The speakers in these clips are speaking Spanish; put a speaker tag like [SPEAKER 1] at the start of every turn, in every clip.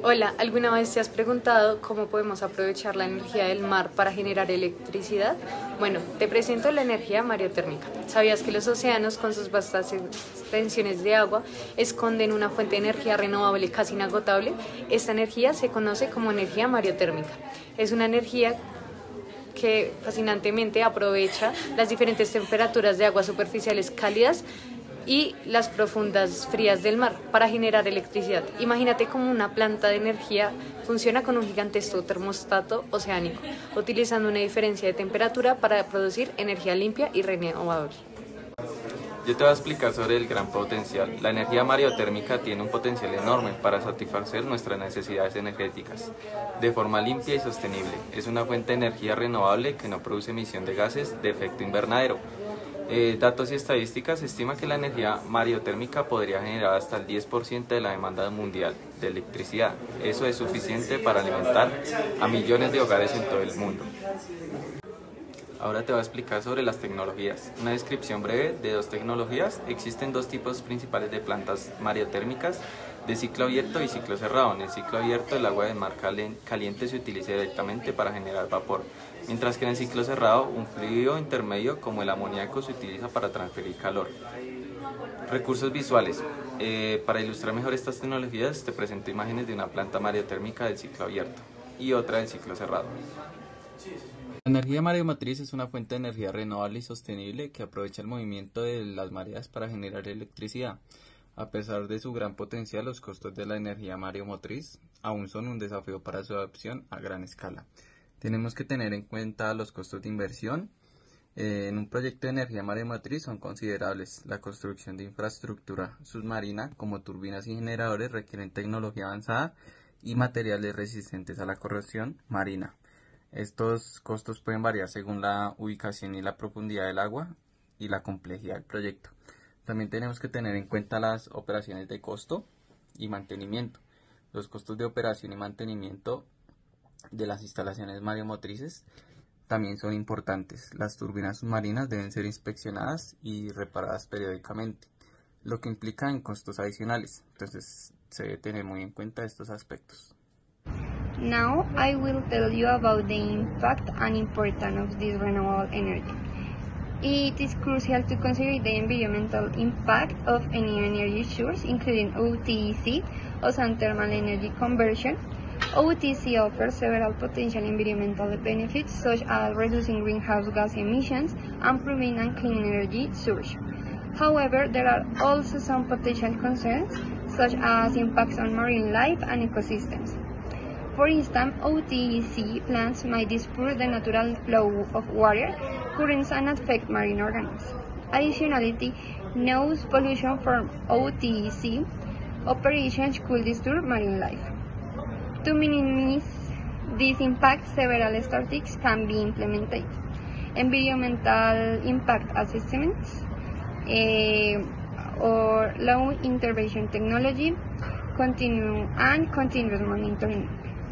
[SPEAKER 1] Hola, ¿alguna vez te has preguntado cómo podemos aprovechar la energía del mar para generar electricidad? Bueno, te presento la energía mareotérmica. ¿Sabías que los océanos, con sus vastas extensiones de agua, esconden una fuente de energía renovable casi inagotable? Esta energía se conoce como energía mareotérmica. Es una energía que fascinantemente aprovecha las diferentes temperaturas de aguas superficiales cálidas y las profundas frías del mar para generar electricidad. Imagínate cómo una planta de energía funciona con un gigantesco termostato oceánico, utilizando una diferencia de temperatura para producir energía limpia y renovable.
[SPEAKER 2] Yo te voy a explicar sobre el gran potencial. La energía mareotérmica tiene un potencial enorme para satisfacer nuestras necesidades energéticas de forma limpia y sostenible. Es una fuente de energía renovable que no produce emisión de gases de efecto invernadero. Datos y estadísticas: se estima que la energía mareotérmica podría generar hasta el 10% de la demanda mundial de electricidad. Eso es suficiente para alimentar a millones de hogares en todo el mundo. Ahora te voy a explicar sobre las tecnologías. Una descripción breve de dos tecnologías. Existen dos tipos principales de plantas mareotérmicas, de ciclo abierto y ciclo cerrado. En el ciclo abierto, el agua del mar caliente se utiliza directamente para generar vapor, mientras que en el ciclo cerrado, un fluido intermedio como el amoníaco se utiliza para transferir calor. Recursos visuales. Para ilustrar mejor estas tecnologías, te presento imágenes de una planta mareotérmica del ciclo abierto y otra del ciclo cerrado. La energía mareomotriz es una fuente de energía renovable y sostenible que aprovecha el movimiento de las mareas para generar electricidad. A pesar de su gran potencial, los costos de la energía mareomotriz aún son un desafío para su adopción a gran escala. Tenemos que tener en cuenta los costos de inversión. En un proyecto de energía mareomotriz son considerables. La construcción de infraestructura submarina, como turbinas y generadores, requieren tecnología avanzada y materiales resistentes a la corrosión marina. Estos costos pueden variar según la ubicación y la profundidad del agua y la complejidad del proyecto. También tenemos que tener en cuenta las operaciones de costo y mantenimiento. Los costos de operación y mantenimiento de las instalaciones mareomotrices también son importantes. Las turbinas submarinas deben ser inspeccionadas y reparadas periódicamente, lo que implica en costos adicionales. Entonces se debe tener muy en cuenta estos aspectos.
[SPEAKER 3] Now I will tell you about the impact and importance of this renewable energy. It is crucial to consider the environmental impact of any energy source, including OTEC, Ocean Thermal Energy Conversion. OTC offers several potential environmental benefits, such as reducing greenhouse gas emissions and proving a clean energy source. However, there are also some potential concerns, such as impacts on marine life and ecosystems. For instance, OTEC plants might disturb the natural flow of water currents and affect marine organisms. Additionally, noise pollution from OTEC operations could disturb marine life. To minimize these impacts, several strategies can be implemented. Environmental impact assessments or low intervention technology, continuous monitoring.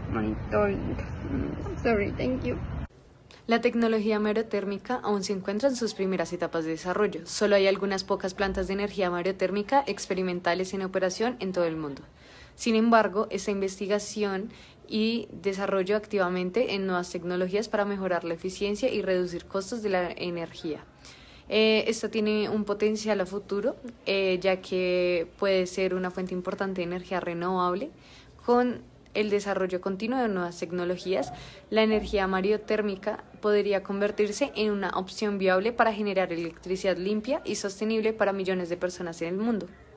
[SPEAKER 3] Thank you.
[SPEAKER 1] La tecnología mareotérmica aún se encuentra en sus primeras etapas de desarrollo. Solo hay algunas pocas plantas de energía mareotérmica experimentales en operación en todo el mundo. Sin embargo, esta investigación y desarrollo activamente en nuevas tecnologías para mejorar la eficiencia y reducir costos de la energía. Esto tiene un potencial a futuro, ya que puede ser una fuente importante de energía renovable. Con el desarrollo continuo de nuevas tecnologías, la energía mareotérmica podría convertirse en una opción viable para generar electricidad limpia y sostenible para millones de personas en el mundo.